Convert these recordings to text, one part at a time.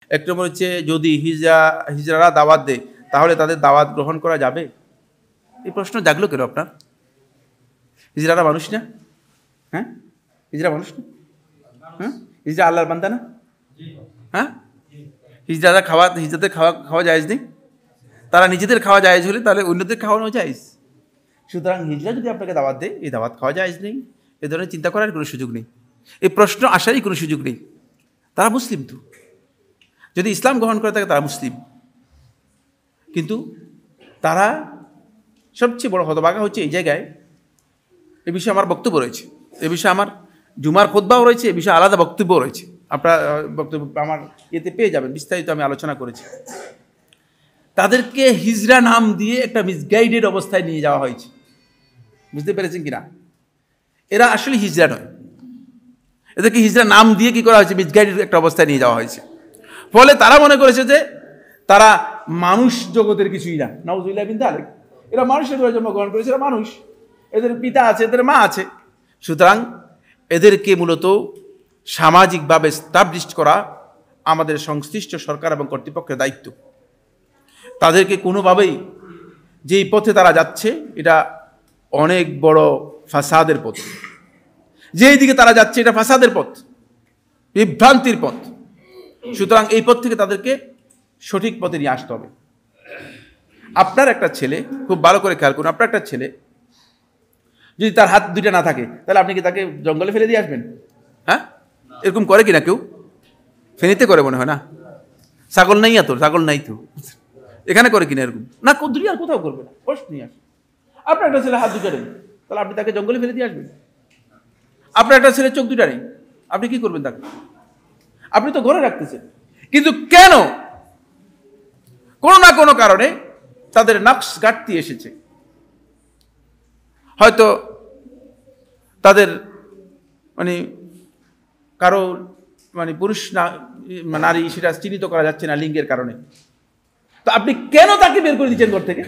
এক নম্বর হচ্ছে যদি হিজড়ারা দাওয়াত দেয় তাহলে তাদের দাওয়াত গ্রহণ করা যাবে। এই প্রশ্ন জাগলো কেন আপনার? হিজড়ারা মানুষ না? হ্যাঁ, হিজড়া মানুষ না? হ্যাঁ, হিজড়া আল্লাহর বান্দা না? হ্যাঁ, হিজড়াদের খাওয়া জায়েজ নেই? তারা নিজেদের খাওয়া জায়েজ হলে তাহলে অন্যদের খাওয়ানো জায়েজ। সুতরাং হিজড়া যদি আপনাকে দাওয়াত দেয়, এই দাওয়াত খাওয়া জায়েজ নেই, এ ধরনের চিন্তা করার কোনো সুযোগ নেই, এই প্রশ্ন আসারই কোনো সুযোগ নেই। তারা মুসলিম, তো যদি ইসলাম গ্রহণ করে থাকে তারা মুসলিম, কিন্তু তারা সবচেয়ে বড় হতভাগা হচ্ছে এই জায়গায়। এ বিষয়ে আমার বক্তব্য রয়েছে, এ বিষয়ে আমার জুমার খুতবাও রয়েছে, এ বিষয়ে আলাদা বক্তব্য রয়েছে, আপনারা বক্তব্য আমার এতে পেয়ে যাবেন, বিস্তারিত আমি আলোচনা করেছি। তাদেরকে হিজড়া নাম দিয়ে একটা মিসগাইডেড অবস্থায় নিয়ে যাওয়া হয়েছে, বুঝতে পেরেছেন কিনা? এরা আসলে হিজড়া নয়, এদেরকে হিজড়া নাম দিয়ে কি করা হয়েছে, মিসগাইডেড একটা অবস্থায় নিয়ে যাওয়া হয়েছে। ফলে তারা মনে করেছে যে তারা মানুষ জগতের কিছুই না। নাউজুবিল্লাহ বিন যালিক, এরা মানুষের ঘরে জন্মগ্রহণ করেছে, এরা মানুষ, এদের পিতা আছে, এদের মা আছে। সুতরাং এদেরকে মূলত সামাজিকভাবে স্টাবলিশড করা আমাদের সংশ্লিষ্ট সরকার এবং কর্তৃপক্ষের দায়িত্ব। তাদেরকে কোনোভাবেই যেই পথে তারা যাচ্ছে এটা অনেক বড় ফাসাদের পথ, যেই দিকে তারা যাচ্ছে এটা ফাসাদের পথ, বিভ্রান্তির পথ। সুতরাং এই পথ থেকে তাদেরকে সঠিক পথে নিয়ে আসতে হবে। আপনার একটা ছেলে, খুব ভালো করে খেয়াল করুন, আপনার একটা ছেলে যদি তার হাত দুইটা না থাকে তাহলে আপনি কি তাকে জঙ্গলে ফেলে দিয়ে আসবেন? হ্যাঁ, এরকম করে কিনা কেউ? ফেনীতে করে মনে হয় না? ছাগল নাই, তোর ছাগল নাই তো, এখানে করে কিনা এরকম? না, দুনিয়ার কোথাও করবে না, কষ্ট নিয়ে আসবে। আপনার একটা ছেলে হাত দুটা নেই, তাহলে আপনি তাকে জঙ্গলে ফেলে দিয়ে আসবেন? আপনার একটা ছেলে চোখ দুটা নেই, আপনি কি করবেন তাকে? আপনি তো ঘরে রাখতেছেন, কিন্তু কেন? কোনো না কোনো কারণে তাদের নকশ ঘাটতি এসেছে। হয়তো তাদের কারো পুরুষ না নারী সেটা চিহ্নিত করা যাচ্ছে না লিঙ্গের কারণে। তো আপনি কেন তাকে বের করে দিচ্ছেন ঘর থেকে?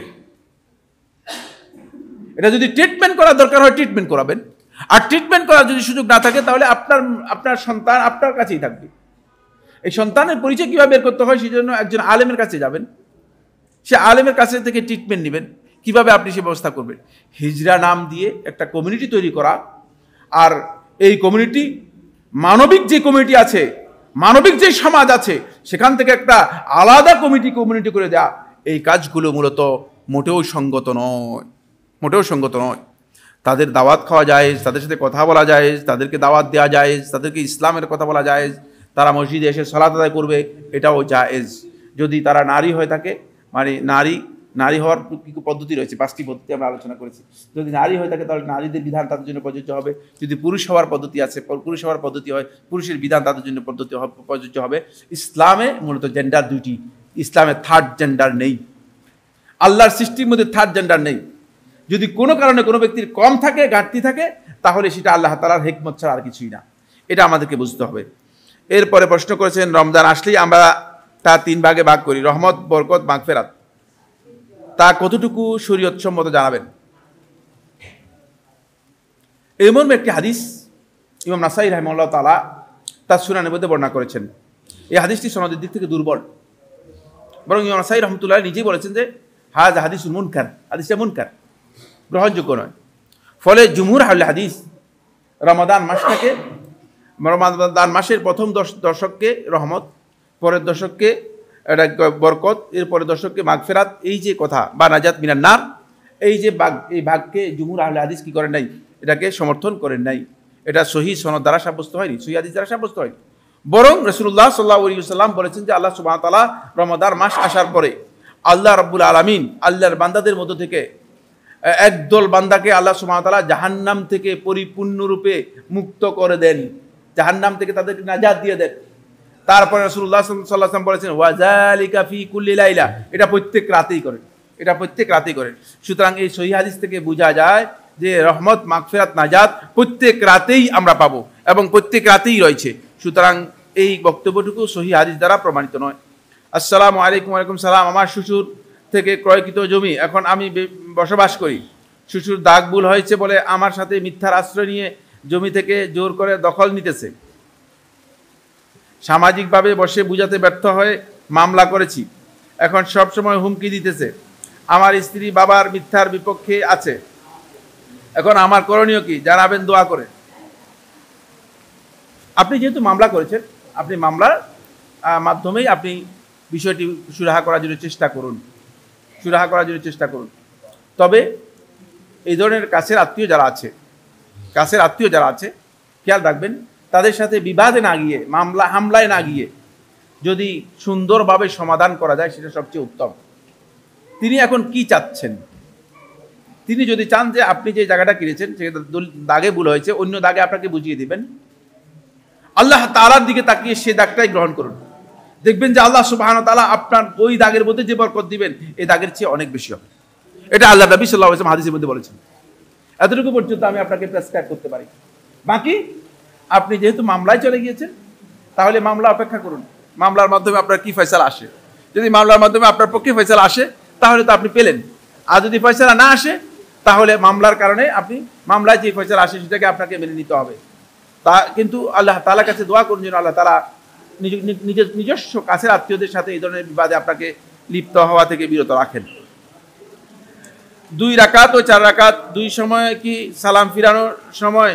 এটা যদি ট্রিটমেন্ট করার দরকার হয় ট্রিটমেন্ট করাবেন, আর ট্রিটমেন্ট করার যদি সুযোগ না থাকে তাহলে আপনার সন্তান আপনার কাছেই থাকবে। এই সন্তানের পরিচয় কিভাবে বের করতে হয় সেজন্য একজন আলেমের কাছে যাবেন, সে আলেমের কাছে থেকে ট্রিটমেন্ট নেবেন, কিভাবে আপনি সে ব্যবস্থা করবেন। হিজড়া নাম দিয়ে একটা কমিউনিটি তৈরি করা, আর এই কমিউনিটি মানবিক যে কমিউনিটি আছে, মানবিক যে সমাজ আছে, সেখান থেকে একটা আলাদা কমিউনিটি করে দেয়া, এই কাজগুলো মূলত মোটেও সঙ্গত নয়, মোটেও সঙ্গত নয়। তাদের দাওয়াত খাওয়া যায়, তাদের সাথে কথা বলা যায়, তাদেরকে দাওয়াত দেওয়া যায়, তাদেরকে ইসলামের কথা বলা যায়, তারা মসজিদে এসে সালাত আদায় করবে, এটাও জায়েজ। যদি তারা নারী হয়ে থাকে, নারী হওয়ার কি পদ্ধতি রয়েছে, 5টি পদ্ধতি আমরা আলোচনা করেছি। যদি নারী হয়ে থাকে তাহলে নারীদের বিধান তাদের জন্য প্রযোজ্য হবে। যদি পুরুষ হওয়ার পদ্ধতি আছে, পুরুষ হওয়ার পদ্ধতি হয়, পুরুষের বিধান তাদের জন্য প্রযোজ্য হবে। ইসলামে মূলত জেন্ডার দুইটি, ইসলামে থার্ড জেন্ডার নেই, আল্লাহর সৃষ্টির মধ্যে থার্ড জেন্ডার নেই। যদি কোনো কারণে কোনো ব্যক্তির কম থাকে, ঘাটতি থাকে, তাহলে সেটা আল্লাহ তাআলার হিকমত ছাড়া আর কিছুই না, এটা আমাদেরকে বুঝতে হবে। এরপরে প্রশ্ন করেছেন রমজান আসলেই আমরা তা 3 ভাগে ভাগ করি, রহমত, বরকত, মাগফিরাত, তা কতটুকু শরীয়ত সম্মত জানাবেন। এমন একটি হাদিস ইমাম নাসাই রাহিমাহুল্লাহ তাআলা তার সুনানের মধ্যে বর্ণনা করেছেন। এই হাদিসটি সনদের দিক থেকে দুর্বল, বরং ইমাম নাসাই রহমতুল্লাহ নিজেই বলেছেন যে হাযা হাদিসুল মুনকার, হাদিসটা মুনকার, গ্রহণযোগ্য নয়। ফলে জুমহুর আহলে হাদিস রমাদান মাসের প্রথম দশককে রহমত, পরের দশককে এটা বরকত, এরপরে দশককে মাগফিরাত, এই যে কথা বা নাজাত মিনান নার, এই ভাগকে জুমহুর আহলে হাদিস কি করেন নাই, এটাকে সমর্থন করেন নাই। এটা সহিহ সনদ দ্বারা সাব্যস্ত হয়নি, সহিহ হাদিস দ্বারা সাব্যস্ত হয়নি। বরং রাসূলুল্লাহ সাল্লাল্লাহু আলাইহি ওয়াসাল্লাম বলেছেন যে আল্লাহ সুবহানাহু ওয়া তাআলা রমাদান মাস আসার পরে আল্লাহ রাব্বুল আলামিন আল্লাহর বান্দাদের মধ্য থেকে একদল বান্দাকে আল্লাহ সুবহানাহু ওয়া তাআলা জাহান্নাম থেকে পরিপূর্ণরূপে মুক্ত করে দেন, জাহান্নাম থেকে তাদেরকে নাজাত দিয়ে দেন। তারপরে রাসূলুল্লাহ সাল্লাল্লাহু আলাইহি ওয়াসাল্লাম বলেছেন ওয়াযালিকা ফি কুল্লি লাইলা, এটা প্রত্যেক রাতেই করেন, এটা প্রত্যেক রাতেই করেন। সুতরাং এই সহিহ হাদিস থেকে বোঝা যায় যে রহমত, মাগফিরাত, নাজাত প্রত্যেক রাতেই আমরা পাবো এবং প্রত্যেক রাতেই রয়েছে। সুতরাং এই বক্তব্যটুকু সহিহ হাদিস দ্বারা প্রমাণিত নয়। আসসালামু আলাইকুম। ওয়ালাইকুম সালাম। আমার শ্বশুর থেকে ক্রয়কৃত জমি এখন আমি বসবাস করি। শ্বশুর দাগ ভুল হয়েছে বলে আমার সাথে মিথ্যার আশ্রয় নিয়ে জমি থেকে জোর করে দখল নিতেছে। সামাজিকভাবে বসে বুঝাতে ব্যর্থ হয়ে মামলা করেছি। এখন সব সময় হুমকি দিতেছে। আমার স্ত্রী বাবার মিথ্যার বিপক্ষে আছে। এখন আমার করণীয় কি? জানাবেন দোয়া করে। আপনি যেহেতু মামলা করেছেন, আপনি মামলার মাধ্যমেই আপনি বিষয়টি সুরাহা করার জন্য চেষ্টা করুন, সুরাহা করার জন্য চেষ্টা করুন। তবে এই ধরনের কাছের আত্মীয় যারা আছে খেয়াল রাখবেন, তাদের সাথে বিবাদে না গিয়ে, হামলায় না গিয়ে যদি সুন্দরভাবে সমাধান করা যায় সেটা সবচেয়ে উত্তম। তিনি এখন কি চাচ্ছেন? তিনি যদি চান যে আপনি যে জায়গাটা কিনেছেন সেটা দাগে ভুল হয়েছে, অন্য দাগে আপনাকে বুঝিয়ে দিবেন, আল্লাহ তাআলার দিকে তাকিয়ে সে দাগটাই গ্রহণ করুন। দেখবেন যে আল্লাহ সুবহানাহু ওয়া তাআলা আপনার ওই দাগের মধ্যে যে বরকত দিবেন এই দাগের চেয়ে অনেক বেশি হবে। এটা আল্লাহ নবী সাল্লাল্লাহু আলাইহি ওয়াসাল্লাম হাদিসের মধ্যে বলেছেন। এতটুকু পর্যন্ত আমি আপনাকে প্রেসক্রাইব করতে পারি। বাকি আপনি যেহেতু মামলায় চলে গিয়েছেন, তাহলে মামলা অপেক্ষা করুন, মামলার মাধ্যমে আপনার কি ফয়সালা আসে। যদি মামলার মাধ্যমে আপনার পক্ষে ফয়সালা আসে তাহলে তো আপনি পেলেন, আর যদি ফয়সালা না আসে তাহলে মামলার কারণে আপনি মামলায় যে ফয়সালা আসে সেটাকে আপনাকে মেনে নিতে হবে। তা কিন্তু আল্লাহ তাআলার কাছে দোয়া করুন যেন আল্লাহ তাআলা নিজস্ব কাছের আত্মীয়দের সাথে এই ধরনের বিবাদে আপনাকে লিপ্ত হওয়া থেকে বিরত রাখেন। 2 রাকাত ও 4 রাকাত দুই সময় কি সালাম ফিরানোর সময়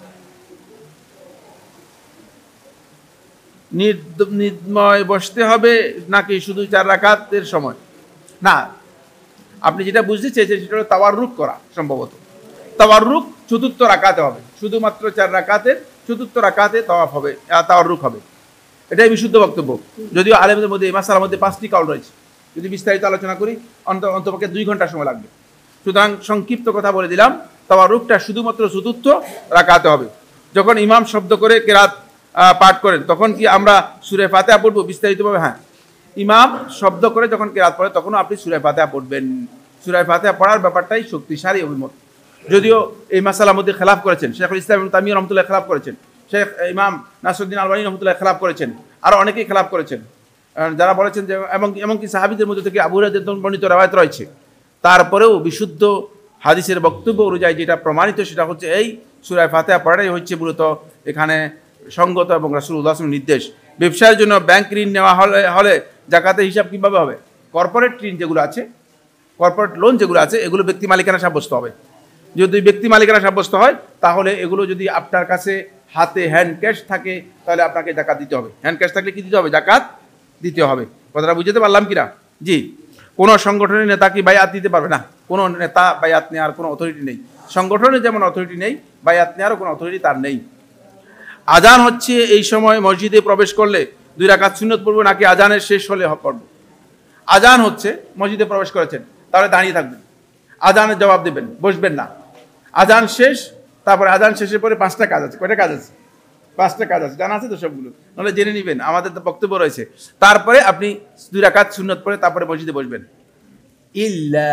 নির্ময় বসতে হবে নাকি শুধু 4 রাকাতের সময়? না, আপনি যেটা বুঝতে চেয়েছেন সেটা হলো তাওয়াররুক করা। সম্ভবত তাওয়াররুক 4র্থ রাকাতে হবে, শুধুমাত্র 4 রাকাতের 4র্থ রাকাতে তাওয়াররুক হবে। এটাই বিশুদ্ধ বক্তব্য। যদিও আলেমদের মধ্যে এই মাসালার মধ্যে 5টি কাউল রয়েছে। যদি বিস্তারিত আলোচনা করি অন্তপক্ষে 2 ঘন্টা সময় লাগবে। সুতরাং সংক্ষিপ্ত কথা বলে দিলাম, তাওয়াররুকটা শুধুমাত্র 4র্থ রাকাতে হবে। যখন ইমাম শব্দ করে কেরাত পাঠ করেন তখন কি আমরা সূরা ফাতিহা পড়ব বিস্তারিতভাবে? হ্যাঁ, ইমাম শব্দ করে যখন কেরাত পড়ে তখনও আপনি সূরা ফাতিহা পড়বেন। সূরা ফাতিহা পড়ার ব্যাপারটাই শক্তিশালী অভিমত। যদিও এই মাসালার মধ্যে খেলাফ করেছেন শেখুল ইসলাম ইবনে তাইমিয়া রাহমাতুল্লাহ, খেলাফ করেছেন শেখ ইমাম নাসিরউদ্দিন আলবানী রাহমাতুল্লাহ, খেলাফ করেছেন, আরও অনেকেই খেলাফ করেছেন, যারা বলেছেন যে এমনকি সাহাবীদের মধ্যে থেকে আবু হুরায়রা বর্ণিত রওয়ায়াত রয়েছে। তারপরেও বিশুদ্ধ হাদিসের বক্তব্য অনুযায়ী যেটা প্রমাণিত সেটা হচ্ছে এই সূরা ফাতিহা পড়াটাই হচ্ছে মূলত এখানে সঙ্গত এবং রাসূলুল্লাহ সাল্লাল্লাহু আলাইহি ওয়াসাল্লামের নির্দেশ। ব্যবসায়ের জন্য ব্যাংক ঋণ নেওয়া হলে জাকাতের হিসাব কীভাবে হবে? কর্পোরেট ঋণ যেগুলো আছে, কর্পোরেট লোন যেগুলো আছে, এগুলো ব্যক্তি মালিকানা সাব্যস্ত হবে। যদি ব্যক্তি মালিকানা সাব্যস্ত হয় তাহলে এগুলো যদি আপনার কাছে হাতে হ্যান্ড ক্যাশ থাকে তাহলে আপনাকে জাকাত দিতে হবে। হ্যান্ড ক্যাশ থাকলে কি দিতে হবে? জাকাত দিতে হবে। কথাটা বুঝতে পারলাম কিনা? জি। কোনো সংগঠনের নেতা কি বায়াত দিতে পারবে না? কোনো নেতা বায়াত নেওয়ার কোনো অথরিটি নেই। সংগঠনে যেমন অথরিটি নেই, বায়াত নেওয়ারও কোনো অথরিটি তার নেই। আজান হচ্ছে এই সময় মসজিদে প্রবেশ করলে 2 রাকাত সুন্নত পড়ব নাকি আজানের শেষ হলে পড়ব? আজান হচ্ছে, মসজিদে প্রবেশ করেছেন, তাহলে দাঁড়িয়ে থাকবেন, আজানের জবাব দেবেন, বসবেন না। আজান শেষ, তারপরে আজান শেষের পরে 5টা কাজ আছে। কয়টা কাজ আছে? 5টা কাজ আছে। জানা আছে তো সবগুলো? নাহলে জেনে নেবেন, আমাদের তো বক্তব্য রয়েছে। তারপরে আপনি 2 রাকাত সুন্নত পড়ে তারপরে মসজিদে বসবেন। ইল্লা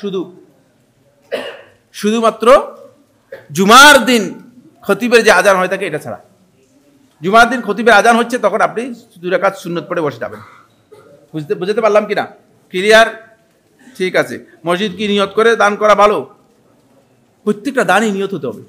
শুধুমাত্র জুমার দিন খতিবের যে আজান হয়ে থাকে এটা ছাড়া। জুমার দিন খতিবের আজান হচ্ছে তখন আপনি 2 রাকাত সুন্নত পড়ে বসে যাবেন। বুঝতে পারলাম কিনা? ক্লিয়ার? ঠিক আছে। মসজিদ কি নিয়ত করে দান করা ভালো? প্রত্যেকটা দানই নিয়ত হতে হবে।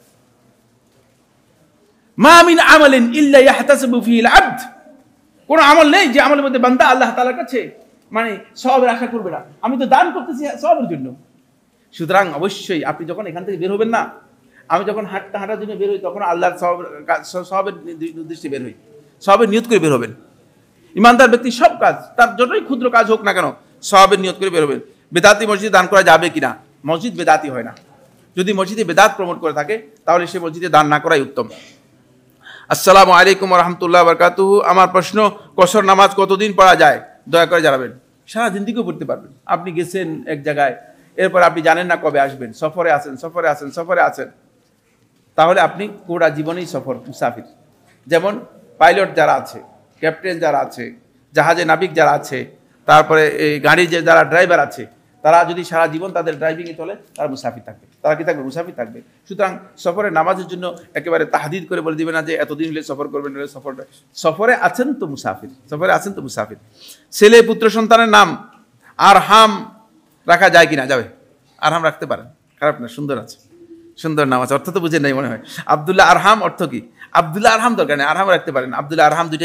মা মিন আমালিন ইল্লা ইয়াহতাসিবু ফিহিল আবদ, কোন আমল নেই যে আমলের মধ্যে বান্দা আল্লাহ তাআলার কাছে মানে সওয়াবের আশা করবে না। আমি তো দান করতেছি সওয়াবের জন্য। সুতরাং অবশ্যই আপনি যখন এখান থেকে বের হবেন না, আমি যখন হাঁটার জন্য বের হই তখন আল্লাহর সওয়াবের উদ্দেশ্যে বের হই, সওয়াবের নিয়ত করে বের হবেন। ইমানদার ব্যক্তি সব কাজ, তার যতই ক্ষুদ্র কাজ হোক না কেন, সওয়াবের নিয়ত করে বের হবেন। বেদাতি মসজিদে দান করা যাবে কিনা? মসজিদ বেদাতি হয় না। যদি মসজিদে বেদাত প্রমোট করে থাকে তাহলে সে মসজিদে দান না করাই উত্তম। আসসালামু আলাইকুম ওয়া রাহমাতুল্লাহি ওয়া বারাকাতুহু। আমার প্রশ্ন, কসর নামাজ কতদিন পড়া যায়? দয়া করে জানাবেন। সারা জিন্দেগিও পড়তে পারবেন। আপনি গেছেন এক জায়গায়, এরপর আপনি জানেন না কবে আসবেন, সফরে আছেন, তাহলে আপনি পুরা জীবনেই সফর মুসাফির। যেমন পাইলট যারা আছে, ক্যাপ্টেন যারা আছে, জাহাজে নাবিক যারা আছে, তারপরে এই গাড়ির যে যারা ড্রাইভার আছে, তারা যদি সারা জীবন তাদের ড্রাইভিংয়ে চলে তারা মুসাফির থাকবে। তারা কি থাকবে? মুসাফির থাকবে। সুতরাং সফরে নামাজের জন্য একেবারে তাহদিদ করে বলে দিবে না যে এতদিন হলে সফর করবেন। সফরে আছেন তো মুসাফির। ছেলে পুত্র সন্তানের নাম আরহাম রাখা যায় কিনা? যাবে, আরহাম রাখতে পারেন, খারাপ না, সুন্দর আছে, সুন্দর নাম আছে। অর্থ তো বুঝেন নাই মনে হয়। আব্দুল্লাহ আরহাম অর্থ কি? আব্দুল্লাহ আরহাম দরকার নেই, আরহাম রাখতে পারেন। আব্দুল্লাহ আরহাম দুটাই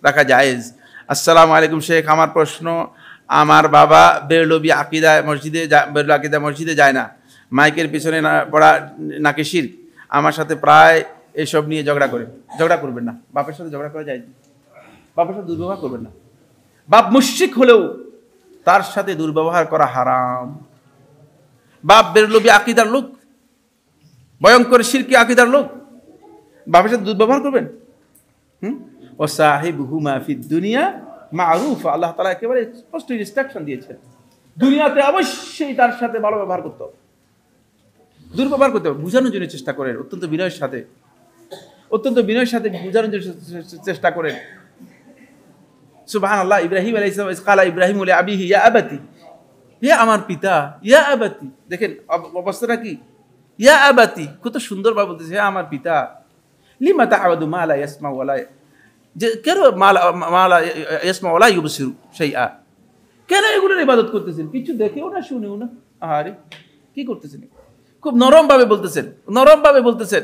রাখা জায়েজ। আসসালামু আলাইকুম শেখ, আমার প্রশ্ন, আমার বাবা বেরলবি আকিদা মসজিদে যায় না, মাইকের পিছনে পড়া নাকি শিরক, আমার সাথে প্রায় এসব নিয়ে ঝগড়া করবেন না। বাপের সাথে ঝগড়া করা যায়, বাপের সাথে দুর্ব্যবহার করবেন না। বাপ মুশরিক হলেও তার সাথে দুর্ব্যবহার করা হারাম। বাপ বেরলবি আকিদার লোক, ভয়ঙ্কর শিরকি আকিদার লোক, বাপের সাথে দুর্ব্যবহার করবেন? ও সাহিবহুমা ফিদ দুনিয়া মারুফ, আল্লাহ তাআলা একেবারে স্পষ্ট ইনস্ট্রাকশন দিয়েছেন, দুনিয়াতে অবশ্যই তার সাথে ভালো ব্যবহার করতে হবে, দুর্ব্যবহার করতে হবে। বুঝানোর জন্য চেষ্টা করেন, অত্যন্ত বিনয়ের সাথে বুঝানোর জন্য চেষ্টা করেন। সুবহানাল্লাহ, ইব্রাহিম আলাইহিস সালাম কালা ইব্রাহিম লি আবিহি ইয়া আবাতি, হে আমার পিতা, ইয়া আবাতি, দেখেন অবস্থাটা কি, ইয়া আবাতি, কত সুন্দর ভাবে বলতেছে, হে আমার পিতা, লিমা তা'বুদু মা লা ইয়াসমা ওয়া লা, যে কেন মা লা ইয়াসমা ওয়া লা ইউবসিরু শাইআ, কেন এগুলোর ইবাদত করতেছেন, কিছু দেখেও না শুনেও না, আরে কি করতেছেন? খুব নরম ভাবে বলতেছেন,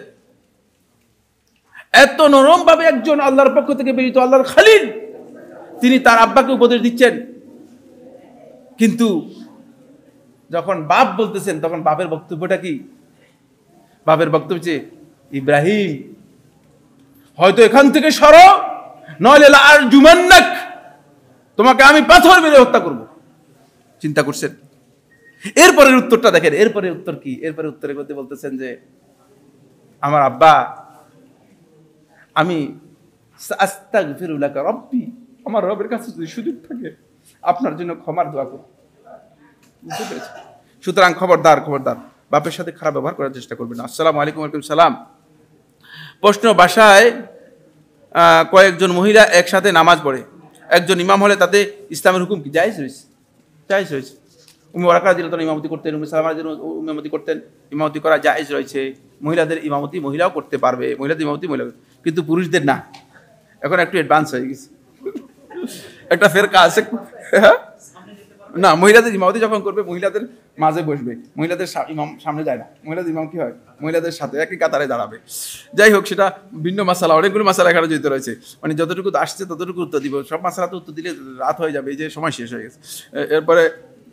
এত নরম ভাবে একজন আল্লাহর পক্ষ থেকে প্রেরিত আল্লাহর খলিল তিনি তার আব্বাকে উপদেশ দিচ্ছেন, কিন্তু যখন বাপ বলতেছেন তখন বাপের বক্তব্যটা কি? বাপের বক্তব্য যে, ইব্রাহিম হয়তো এখান থেকে সরো, নইলে লাআরজুমান্নাক, তোমাকে আমি পাথর মেরে হত্যা করব। চিন্তা করছেন? এরপরের উত্তরটা দেখেন, এরপরের উত্তর কি? এরপরে উত্তরের মধ্যে বলতেছেন যে, আমার আব্বা, আমি আস্তাগফিরু লাকা রব্বি, আমার রবের কাছে যদি সুযোগ থাকে আপনার জন্য ক্ষমার দোয়া করব। বুঝতে পেরেছেন? সুতরাং খবরদার বাপের সাথে খারাপ ব্যবহার করার চেষ্টা করবেন না। আসসালামু আলাইকুম। ওয়ালাইকুম সালাম। প্রশ্ন, বাসায় কয়েকজন মহিলা একসাথে নামাজ পড়ে, একজন ইমাম হলে তাতে ইসলামের হুকুম কি? জায়েজ রয়েছে। উম্মে ওয়ারাকা রাদিয়াল্লাহু তাআলা ইমামতি করতেন, উম্মে সালামা রাদিয়াল্লাহু আনহা ইমামতি করতেন, ইমামতি করা জায়েজ রয়েছে। মহিলাদের ইমামতি মহিলাও করতে পারবে, মহিলাদের ইমামতি মহিলা, কিন্তু পুরুষদের না। এখন একটু অ্যাডভান্স হয়ে গেছে, একটা ফেরকা আছে না, মহিলাদের ইমামতি যখন করবে মহিলাদের মাঝে বসবে, মহিলাদের ইমাম সামনে যায় না, মহিলাদের ইমাম কি হয়, মহিলাদের সাথে একই কাতারে দাঁড়াবে। যাই হোক, সেটা ভিন্ন মাসালা, অনেকগুলো মাসালা এখানে জড়িত রয়েছে, মানে যতটুকু আসছে ততটুকু উত্তর দিব, সব মাসালাতে উত্তর দিলে রাত হয়ে যাবে, এই যে সময় শেষ হয়ে গেছে। এরপরে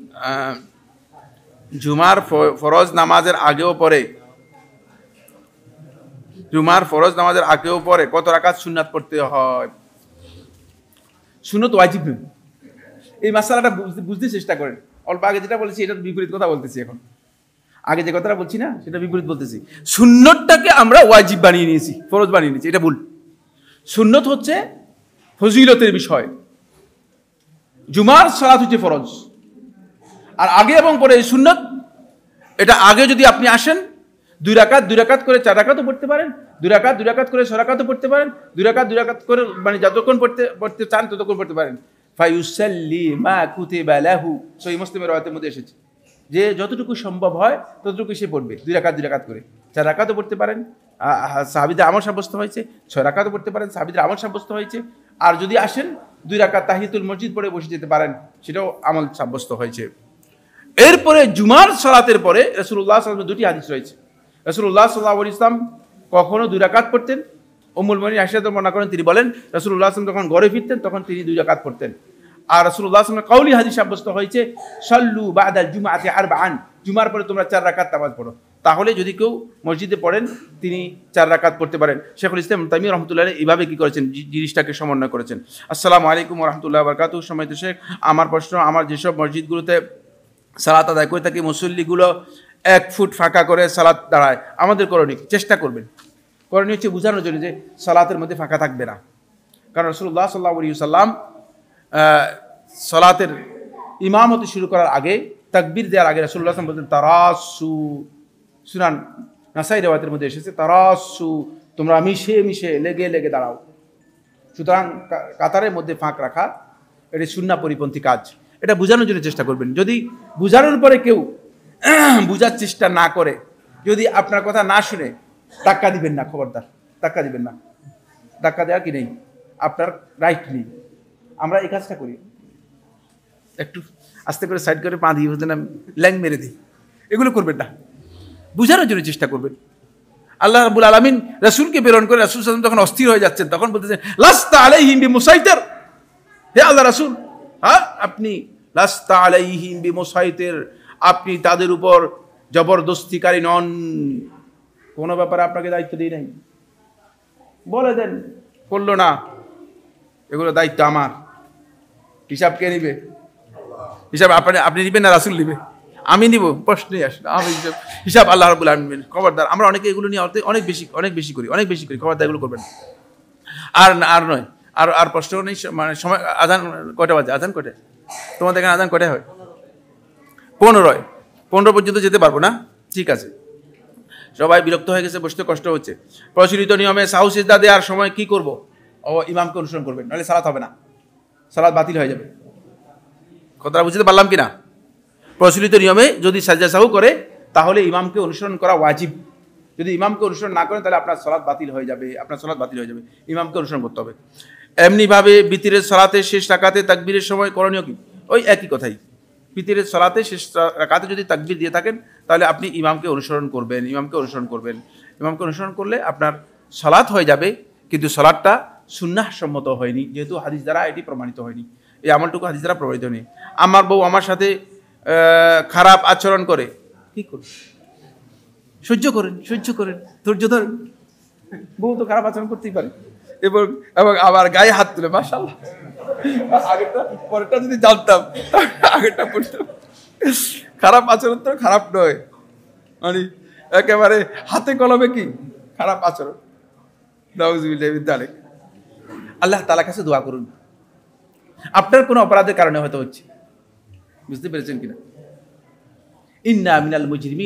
জুমার ফরজ নামাজের আগেও পরে কত রাকাত সুন্নাত পড়তে হয়? সুন্নত ওয়াজিব নয়। এই মাসালাটা বুঝতে চেষ্টা করেন। অল্প আগে যেটা বলেছি এটার বিপরীত কথা বলতেছি, এখন আগে যে কথাটা বলছি না সেটা বিপরীত বলতেছি। সুন্নতটাকে আমরা ওয়াজিব বানিয়ে নিয়েছি, ফরজ বানিয়ে নিয়েছি, এটা ভুল। সুন্নত হচ্ছে ফজিলতের বিষয়, জুমার সালাত হচ্ছে ফরজ, আর আগে এবং পরে সুন্নত। এটা আগে যদি আপনি আসেন 2 রাকাত করে 4 রাকাতও পড়তে পারেন, 2 রাকাত করে 6 রাকাতও পড়তে পারেন, 2 রাকাত করে, মানে যতক্ষণ পড়তে চান ততক্ষণ পড়তে পারেন। ফায়ুসাল্লি মা কুতিবা লাহু, সহিহ মুসলিমের রাওয়ায়াতের মধ্যে এসেছে যে যতটুকু সম্ভব হয় ততটুকু সে পড়বে, 2 রাকাত করে। 4 রাকাতও পড়তে পারেন, সাহাবীদের আমল সাব্যস্ত হয়েছে। 6 রাকাতও পড়তে পারেন, সাহাবীদের আমল সাব্যস্ত হয়েছে। আর যদি আসেন 2 রাকাত তাহিয়াতুল মসজিদ পড়ে বসে যেতে পারেন, সেটাও আমল সাব্যস্ত হয়েছে। এরপরে জুমার সালাতের পরে রাসূলুল্লাহ সাল্লাল্লাহু আলাইহি ওয়াসাল্লামের 2টি হাদিস রয়েছে। রাসূলুল্লাহ সাল্লাল্লাহু আলাইহি ওয়াসাল্লাম কখনো 2 রাকাত পড়তেন। উম্মুল মুমিনিন আয়েশা বর্ণনা করেন, তিনি বলেন রাসূলুল্লাহ সাল্লাল্লাহু আলাইহি ওয়াসাল্লাম যখন ঘরে ফিরতেন তখন তিনি 2 রাকাত পড়তেন। আর রাসূলুল্লাহ সাল্লাল্লাহু আলাইহি ওয়াসাল্লাম কাউলি হাদিস সাব্যস্ত হয়েছে, সাল্লু বাদাল জুমআতি আরবাআন, জুমার পরে তোমরা 4 রাকাত নামাজ পড়ো। তাহলে যদি কেউ মসজিদে পড়েন তিনি 4 রাকাত পড়তে পারেন। শেখুল ইসলাম ইবনে তাইমিয়া রাহমাতুল্লাহ আলাইহি এইভাবে কি করেছেন, জিনিসটাকে সমন্বয় করেছেন। আসসালামু আলাইকুম ওয়া রাহমাতুল্লাহি ওয়া বারাকাতুহু। সম্মানিত শেখ, আমার প্রশ্ন, আমার যেসব মসজিদগুলোতে সালাত আদায় করে থাকি মুসল্লিগুলো 1 ফুট ফাঁকা করে সালাত দাঁড়ায়, আমাদের করণীয় চেষ্টা করবেন, করণীয় হচ্ছে বোঝানোর জন্য যে সালাতের মধ্যে ফাঁকা থাকবে না। কারণ রাসূলুল্লাহ সাল্লাল্লাহু আলাইহি ওয়াসাল্লাম সালাতের ইমামতি শুরু করার আগে, তাকবীর দেওয়ার আগে রাসূলুল্লাহ সাল্লাল্লাহু আলাইহি ওয়াসাল্লাম বলতেন তারাসু, সুনান নাসাই riwayat-এর মধ্যে এসেছে তারাসু, তোমরা মিশে লেগে দাঁড়াও। সুতরাং কাতারের মধ্যে ফাঁক রাখা এটি সুন্নাহ পরিপন্থী কাজ, এটা বোঝানোর জন্য চেষ্টা করবেন। যদি বোঝানোর পরে কেউ বোঝার চেষ্টা না করে, যদি আপনার কথা না শুনে, ধাক্কা দিবেন না, খবরদার ধাক্কা দিবেন না। ধাক্কা দেওয়া কি নেই, আপনার রাইট নেই। আমরা এই কাজটা করি, একটু আস্তে করে সাইড করে পা দিয়ে না ল্যাং মেরে দিই, এগুলো করবেন না, বোঝানোর জন্য চেষ্টা করবেন। আল্লাহ রাব্বুল আলামিন রাসূলকে প্রেরণ করে রাসূল সাল্লাল্লাহু আলাইহি ওয়াসাল্লাম যখন অস্থির হয়ে যাচ্ছেন তখন বলতেছেন লাস্তা আলাইহিম বিমুসাইতির, হে আল্লাহ রাসূল, হ্যাঁ আপনি লাস্তা আলাইহিম বিমুসাইতির, আপনি তাদের উপর জবরদস্তিকারী নন, কোনো ব্যাপারে আপনাকে দায়িত্ব দিই নাই, বলে দেন, করলো না, এগুলো দায়িত্ব আমার, হিসাব কে নিবে? হিসাব আপনি নিবেন না রাসূল নিবে? আমি নিব, প্রশ্নই আসে না। আমি হিসাব আল্লাহ রাব্বুল আলামিন। খবরদার, আমরা অনেকে এগুলো নিয়ে অনেক বেশি করি, খবরদার এগুলো করবেন আর নয়। আর প্রশ্ন নেই, মানে সময় আজান কয়টা বাজে? আজান কয়টায় তোমাদের এখানে? আজান কয়টায় হয়? 15 পর্যন্ত যেতে পারবো না? ঠিক আছে, সবাই বিরক্ত হয়ে গেছে, বসতে কষ্ট হচ্ছে। প্রচলিত নিয়মে সাহু সিজদা দেওয়ার সময় কি করব? ইমামকে অনুসরণ করবেন, নাহলে সালাত হবে না, সালাত বাতিল হয়ে যাবে। কথাটা বুঝতে পারলাম কিনা? প্রচলিত নিয়মে যদি সাজদা সাহু করে তাহলে ইমামকে অনুসরণ করা ওয়াজিব। যদি ইমামকে অনুসরণ না করেন তাহলে আপনার সালাত বাতিল হয়ে যাবে, ইমামকে অনুসরণ করতে হবে। এমনিভাবে বিতিরের সালাতে শেষ রাকাতে তাকবীরের সময় করণীয় কি? ওই একই কথাই, বিতিরের সালাতে শেষ রাকাতে যদি তাকবীর দিয়ে থাকেন তাহলে আপনি ইমামকে অনুসরণ করবেন। ইমামকে অনুসরণ করলে আপনার সালাত হয়ে যাবে, কিন্তু সালাতটা সুন্নাহ সম্মত হয়নি, যেহেতু হাদিস দ্বারা এটি প্রমাণিত হয়নি। এই আমলটুকু হাদিস দ্বারা প্রমাণিত হয়নি। আমার বউ আমার সাথে খারাপ আচরণ করে, কি করবেন? সহ্য করেন, ধৈর্য ধরেন। বউ তো খারাপ আচরণ করতেই পারে, এবং আবার গায়ে হাত তুলে, মাশাআল্লাহ, আগেরটা পরেরটা যদি জানতাম আগেরটা পড়তাম। খারাপ আচরণ তো খারাপ নয়, মানে একেবারে হাতে কলমে কি খারাপ আচরণ। নাউযুবিল্লাহি মিন যালিক। আল্লাহ তাআলার কাছে দোয়া করুন, আপনার কোনো অপরাধের কারণে হয়তো হচ্ছে, বুঝতে পেরেছেন কিনা? ইন্না মিনাল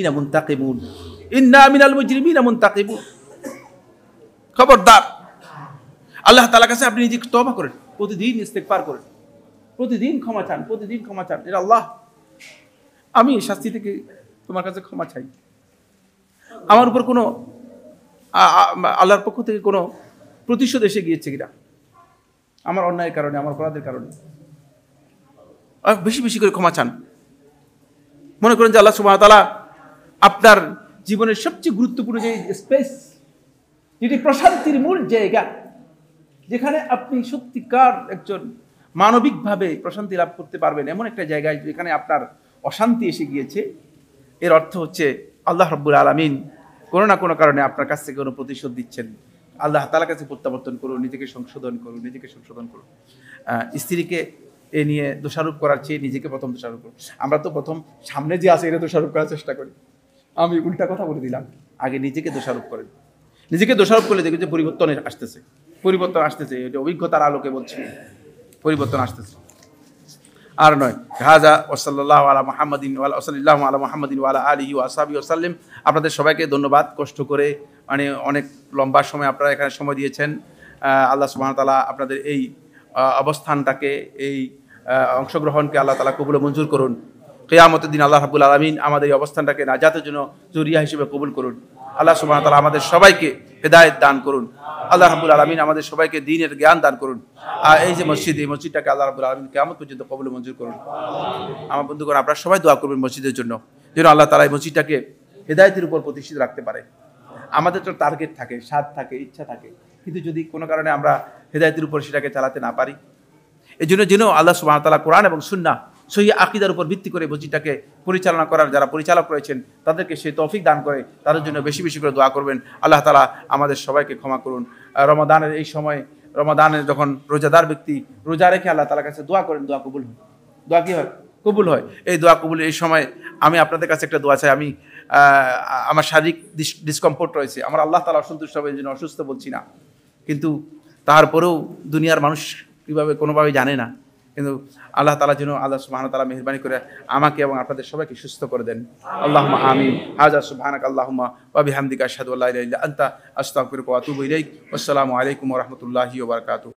মুজরিমিনা মুনতাকিবুন, খবরদার, আল্লাহ তাআলার কাছে আপনি নিজে তওবা করেন, প্রতিদিন ইস্তেগফার করেন, প্রতিদিন ক্ষমা চান। এর আল্লাহ, আমি এই শাস্তি থেকে তোমার কাছে ক্ষমা চাই। আমার উপর কোনো আল্লাহর পক্ষ থেকে কোনো প্রতিশোধ এসে গিয়েছে কিনা আমার অন্যায়ের কারণে, আমার অপরাধের কারণে। বেশি করে ক্ষমা চান। মনে করেন যে আল্লাহ সুবহানাহু ওয়া তাআলা আপনার জীবনের সবচেয়ে গুরুত্বপূর্ণ যে স্পেস, যেটি প্রশান্তির মূল জায়গা, যেখানে আপনি সত্যিকার একজন মানবিকভাবে প্রশান্তি লাভ করতে পারবেন, এমন একটা জায়গায় যেখানে আপনার অশান্তি এসে গিয়েছে, এর অর্থ হচ্ছে আল্লাহ রাব্বুল আলামিন কোনো না কোনো কারণে আপনার কাছ থেকে কোনো প্রতিশোধ দিচ্ছেন। আল্লাহ তাআলার কাছে প্রত্যাবর্তন করুন, নিজেকে সংশোধন করুন। স্ত্রীকে এ নিয়ে দোষারোপ করার চেয়ে নিজেকে প্রথম দোষারোপ করুন। আমরা তো প্রথম সামনে যে আছে এটা দোষারোপ করার চেষ্টা করি। আমি উল্টা কথা বলে দিলাম, আগে নিজেকে দোষারোপ করেন। নিজেকে দোষারোপ করলে দেখবেন যে পরিবর্তন আসতেছে। এটা অভিজ্ঞতার আলোকে বলছি, পরিবর্তন আসতেছে, আর নয়। হাযা ওয়া সাল্লাল্লাহু আলা মুহাম্মাদিন ওয়া আলা আলিহি ওয়া আসহাবিহি ওয়া সাল্লাম। আপনাদের সবাইকে ধন্যবাদ, কষ্ট করে, মানে অনেক লম্বা সময় আপনারা এখানে সময় দিয়েছেন। আল্লাহ সুবহানাহু ওয়া তাআলা আপনাদের এই অবস্থানটাকে, এই অংশগ্রহণকে আল্লাহ তাআলা কবুল ও মঞ্জুর করুন। কিয়ামতের দিন আল্লাহ রাব্বুল আলামিন আমাদের এই অবস্থানটাকে নাজাতের জন্য জরিয়া হিসেবে কবুল করুন। আল্লাহ সুবহানাহু ওয়া তাআলা আমাদের সবাইকে হেদায়েত দান করুন। আল্লাহ রাব্বুল আলামিন আমাদের সবাইকে দ্বীনের জ্ঞান দান করুন। আর এই যে মসজিদ, এই মসজিদটাকে আল্লাহ রাব্বুল আলামিন কিয়ামত পর্যন্ত কবুল ও মঞ্জুর করুন। আমার বন্ধুগণ, আপনারা সবাই দোয়া করবেন মসজিদের জন্য, যেন আল্লাহ তাআলা এই মসজিদটাকে হেদায়েতের উপর প্রতিষ্ঠিত রাখতে পারে। আমাদের তো টার্গেট থাকে, স্বাদ থাকে, ইচ্ছা থাকে, কিন্তু যদি কোনো কারণে আমরা হেদায়েতের উপর সেটাকে চালাতে না পারি, এই জন্য যেন আল্লাহ সুবহানাহু ওয়া তাআলা কোরআন এবং সুন্নাহ সহি আকীদার উপর ভিত্তি করে মসজিদটাকে পরিচালনা করার যারা পরিচালক রয়েছেন তাদেরকে সেই তৌফিক দান করে, তাদের জন্য বেশি করে দোয়া করবেন। আল্লাহ তাআলা আমাদের সবাইকে ক্ষমা করুন। রমাদানের এই সময়, রমাদানের যখন রোজাদার ব্যক্তি রোজা রেখে আল্লাহ তাআলার কাছে দোয়া করেন, দোয়া কবুল হয়। দোয়া কি হয়? কবুল হয়। এই দোয়া কবুলের এই সময় আমি আপনাদের কাছে একটা দোয়া চাই। আমি আমার শারীরিক ডিসকমফোর্ট রয়েছে, আমার আল্লাহ তাআলা অসন্তুষ্ট হবে, এই জন্য অসুস্থ বলছি না, কিন্তু তারপরেও দুনিয়ার মানুষ কীভাবে কোনোভাবে জানে না, কিন্তু আল্লাহ তাআলা যেন আল্লাহ সুবহানাহু ওয়া তাআলা মেহেরবানি করে আমাকে এবং আপনাদের সবাইকে সুস্থ করে দেন। আল্লাহুম্মা আমিন। হাযা সুবহানাকা আল্লাহুম্মা ওয়া বিহামদিকা আশহাদু আল্লা ইলাহা ইল্লা আনতা আস্তাগফিরুকা ওয়া আতুবু ইলাইক। আসসালামু আলাইকুম ওয়া রাহমাতুল্লাহি ওয়া বারাকাতুহু।